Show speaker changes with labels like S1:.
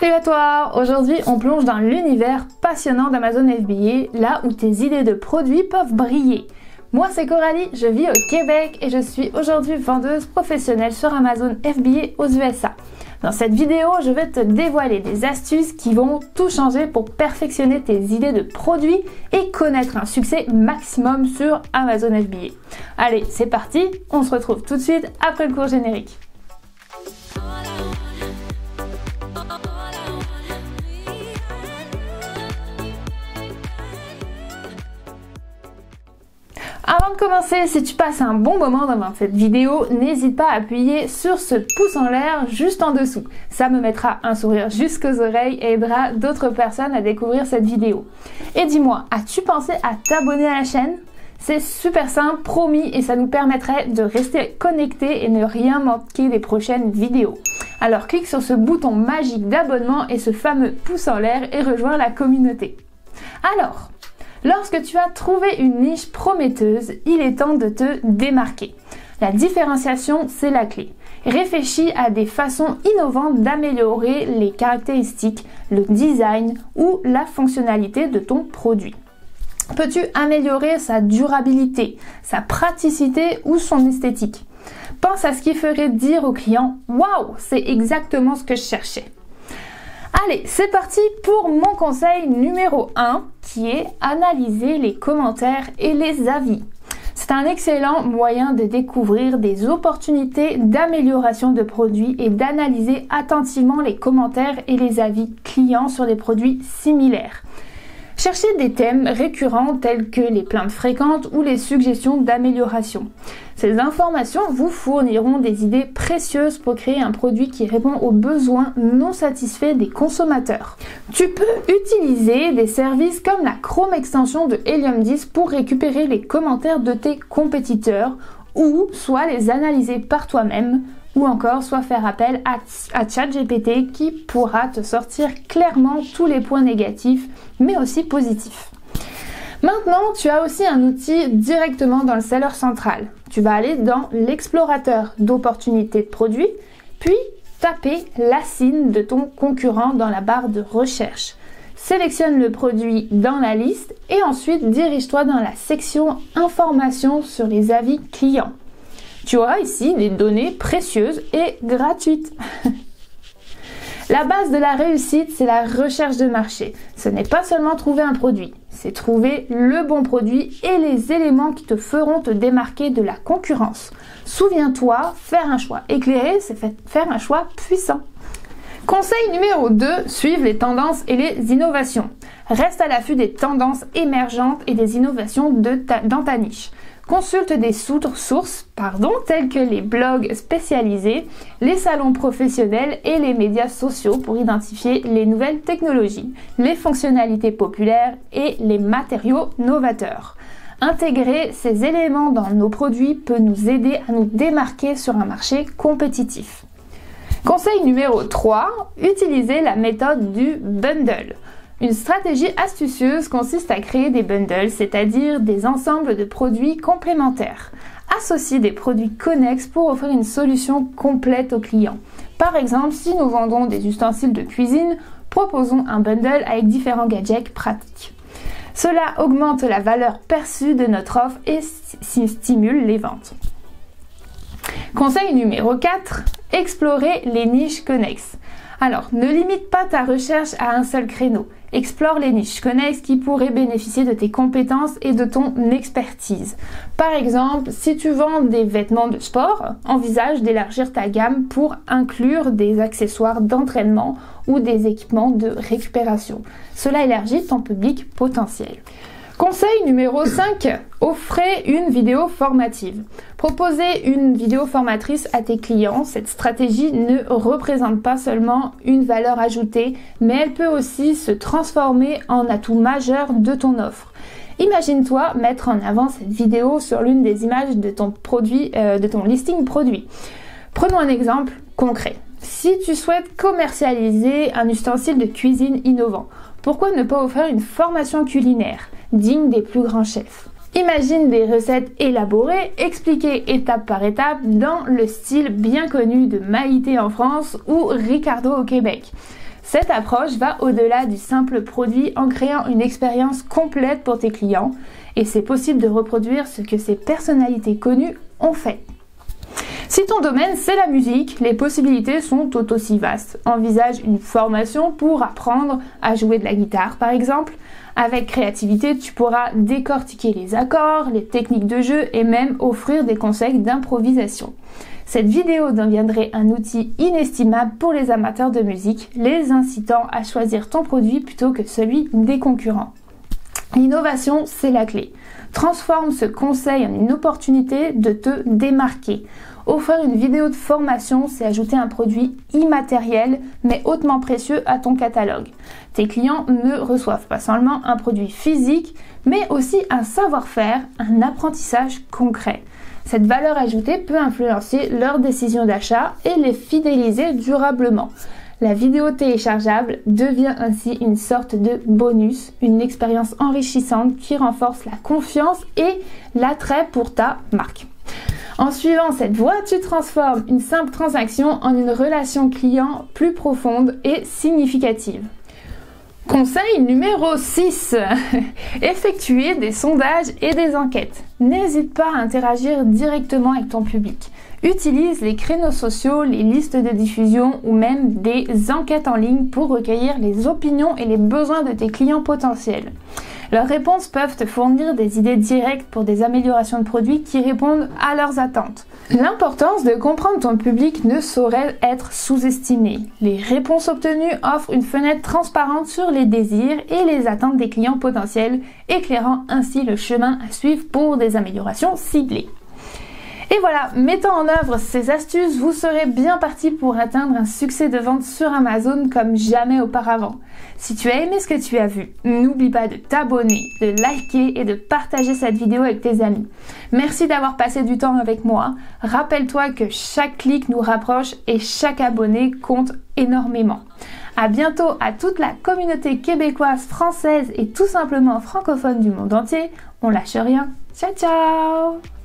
S1: Salut à toi! Aujourd'hui, on plonge dans l'univers passionnant d'Amazon FBA, là où tes idées de produits peuvent briller. Moi, c'est Coralie, je vis au Québec et je suis aujourd'hui vendeuse professionnelle sur Amazon FBA aux USA. Dans cette vidéo, je vais te dévoiler des astuces qui vont tout changer pour perfectionner tes idées de produits et connaître un succès maximum sur Amazon FBA. Allez, c'est parti, on se retrouve tout de suite après le cours générique. Avant de commencer, si tu passes un bon moment devant cette vidéo, n'hésite pas à appuyer sur ce pouce en l'air juste en dessous. Ça me mettra un sourire jusqu'aux oreilles et aidera d'autres personnes à découvrir cette vidéo. Et dis-moi, as-tu pensé à t'abonner à la chaîne? C'est super simple, promis, et ça nous permettrait de rester connectés et ne rien manquer des prochaines vidéos. Alors clique sur ce bouton magique d'abonnement et ce fameux pouce en l'air et rejoins la communauté. Alors, lorsque tu as trouvé une niche prometteuse, il est temps de te démarquer. La différenciation, c'est la clé. Réfléchis à des façons innovantes d'améliorer les caractéristiques, le design ou la fonctionnalité de ton produit. Peux-tu améliorer sa durabilité, sa praticité ou son esthétique? Pense à ce qui ferait dire au client « Waouh, c'est exactement ce que je cherchais ». Allez, c'est parti pour mon conseil numéro 1 qui est analyser les commentaires et les avis. C'est un excellent moyen de découvrir des opportunités d'amélioration de produits et d'analyser attentivement les commentaires et les avis clients sur des produits similaires. Cherchez des thèmes récurrents tels que les plaintes fréquentes ou les suggestions d'amélioration. Ces informations vous fourniront des idées précieuses pour créer un produit qui répond aux besoins non satisfaits des consommateurs. Tu peux utiliser des services comme la Chrome Extension de Helium 10 pour récupérer les commentaires de tes compétiteurs ou soit les analyser par toi-même ou encore soit faire appel à ChatGPT qui pourra te sortir clairement tous les points négatifs mais aussi positifs. Maintenant, tu as aussi un outil directement dans le Seller Central. Tu vas aller dans l'explorateur d'opportunités de produits, puis taper l'ASIN de ton concurrent dans la barre de recherche. Sélectionne le produit dans la liste et ensuite dirige-toi dans la section informations sur les avis clients. Tu auras ici des données précieuses et gratuites. La base de la réussite, c'est la recherche de marché. Ce n'est pas seulement trouver un produit, c'est trouver le bon produit et les éléments qui te feront te démarquer de la concurrence. Souviens-toi, faire un choix éclairé, c'est faire un choix puissant. Conseil numéro 2, suivre les tendances et les innovations. Reste à l'affût des tendances émergentes et des innovations dans ta niche. Consulte des sources telles que les blogs spécialisés, les salons professionnels et les médias sociaux pour identifier les nouvelles technologies, les fonctionnalités populaires et les matériaux novateurs. Intégrer ces éléments dans nos produits peut nous aider à nous démarquer sur un marché compétitif. Conseil numéro 3, utilisez la méthode du bundle. Une stratégie astucieuse consiste à créer des bundles, c'est-à-dire des ensembles de produits complémentaires. Associe des produits connexes pour offrir une solution complète au client. Par exemple, si nous vendons des ustensiles de cuisine, proposons un bundle avec différents gadgets pratiques. Cela augmente la valeur perçue de notre offre et stimule les ventes. Conseil numéro 4, explorer les niches connexes. Alors, ne limite pas ta recherche à un seul créneau. Explore les niches connexes qui pourraient bénéficier de tes compétences et de ton expertise. Par exemple, si tu vends des vêtements de sport, envisage d'élargir ta gamme pour inclure des accessoires d'entraînement ou des équipements de récupération. Cela élargit ton public potentiel. Conseil numéro 5, offrez une vidéo formative. Proposez une vidéo formatrice à tes clients. Cette stratégie ne représente pas seulement une valeur ajoutée, mais elle peut aussi se transformer en atout majeur de ton offre. Imagine-toi mettre en avant cette vidéo sur l'une des images de ton produit, de ton listing produit. Prenons un exemple concret. Si tu souhaites commercialiser un ustensile de cuisine innovant, pourquoi ne pas offrir une formation culinaire digne des plus grands chefs? Imagine des recettes élaborées, expliquées étape par étape dans le style bien connu de Maïté en France ou Ricardo au Québec. Cette approche va au-delà du simple produit en créant une expérience complète pour tes clients et c'est possible de reproduire ce que ces personnalités connues ont fait. Si ton domaine c'est la musique, les possibilités sont tout aussi vastes. Envisage une formation pour apprendre à jouer de la guitare par exemple. Avec créativité, tu pourras décortiquer les accords, les techniques de jeu et même offrir des conseils d'improvisation. Cette vidéo deviendrait un outil inestimable pour les amateurs de musique, les incitant à choisir ton produit plutôt que celui des concurrents. L'innovation, c'est la clé. Transforme ce conseil en une opportunité de te démarquer. Offrir une vidéo de formation, c'est ajouter un produit immatériel mais hautement précieux à ton catalogue. Tes clients ne reçoivent pas seulement un produit physique, mais aussi un savoir-faire, un apprentissage concret. Cette valeur ajoutée peut influencer leur décision d'achat et les fidéliser durablement. La vidéo téléchargeable devient ainsi une sorte de bonus, une expérience enrichissante qui renforce la confiance et l'attrait pour ta marque. En suivant cette voie, tu transformes une simple transaction en une relation client plus profonde et significative. Conseil numéro 6. Effectuer des sondages et des enquêtes. N'hésite pas à interagir directement avec ton public. Utilise les créneaux sociaux, les listes de diffusion ou même des enquêtes en ligne pour recueillir les opinions et les besoins de tes clients potentiels. Leurs réponses peuvent te fournir des idées directes pour des améliorations de produits qui répondent à leurs attentes. L'importance de comprendre ton public ne saurait être sous-estimée. Les réponses obtenues offrent une fenêtre transparente sur les désirs et les attentes des clients potentiels, éclairant ainsi le chemin à suivre pour des améliorations ciblées. Et voilà, mettant en œuvre ces astuces, vous serez bien parti pour atteindre un succès de vente sur Amazon comme jamais auparavant. Si tu as aimé ce que tu as vu, n'oublie pas de t'abonner, de liker et de partager cette vidéo avec tes amis. Merci d'avoir passé du temps avec moi. Rappelle-toi que chaque clic nous rapproche et chaque abonné compte énormément. À bientôt à toute la communauté québécoise, française et tout simplement francophone du monde entier. On lâche rien. Ciao ciao!